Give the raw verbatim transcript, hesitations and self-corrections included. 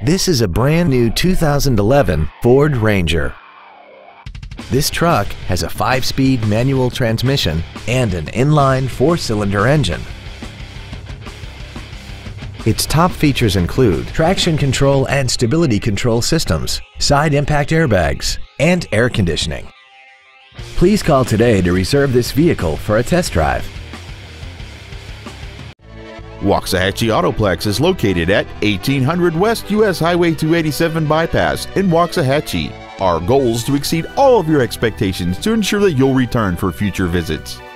This is a brand new two thousand eleven Ford Ranger. This truck has a five-speed manual transmission and an inline four-cylinder engine. Its top features include traction control and stability control systems, side impact airbags, and air conditioning. Please call today to reserve this vehicle for a test drive. Waxahachie Autoplex is located at eighteen hundred West U S Highway two eighty-seven Bypass in Waxahachie. Our goal is to exceed all of your expectations to ensure that you'll return for future visits.